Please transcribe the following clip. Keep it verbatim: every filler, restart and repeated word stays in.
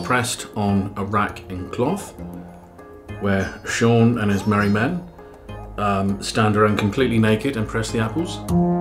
pressed on a rack in cloth, where Sean and his merry men um, stand around completely naked and press the apples.